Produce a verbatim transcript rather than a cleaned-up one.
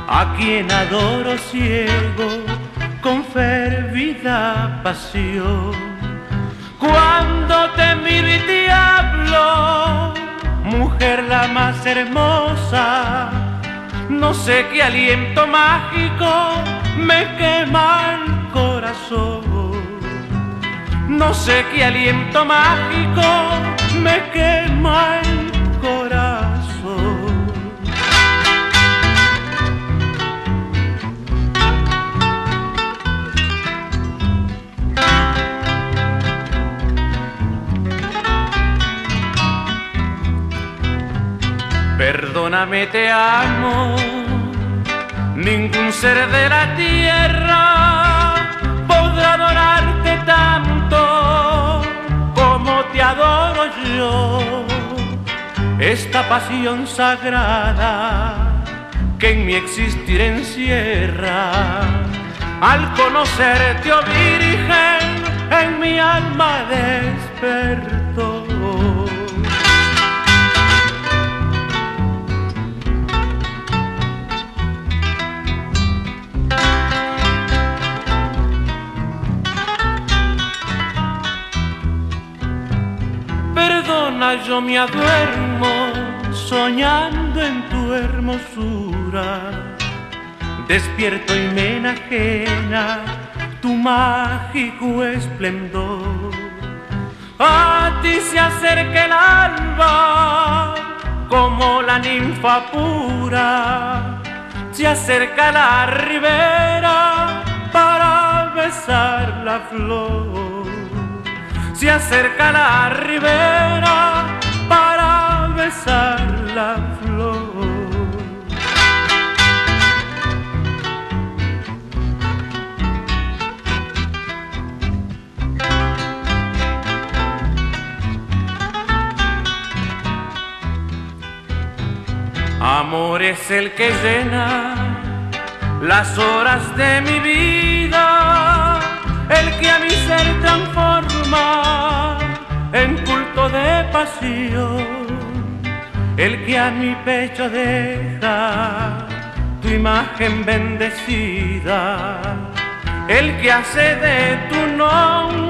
a quien adoro ciego con fervida pasión. Cuando te miro y te hablo, mujer la más hermosa, no sé qué aliento mágico me quema el corazón. No sé qué aliento mágico me quema el corazón. Perdóname, te amo, ningún ser de la tierra podrá adorarte tanto como te adoro yo. Esta pasión sagrada que en mi existir encierra, al conocerte, oh Virgen, en mi alma despertó. Perdona, yo me aduermo soñando en tu hermosura. Despierto y me enajena tu mágico esplendor. A ti se acerca el alba como la ninfa pura. Se acerca la ribera para besar la flor. Se acerca la ribera para besar la flor. Amor es el que llena las horas de mi vida, el que a mi ser transforma en culto de pasión, el que a mi pecho deja tu imagen bendecida, el que hace de tu nombre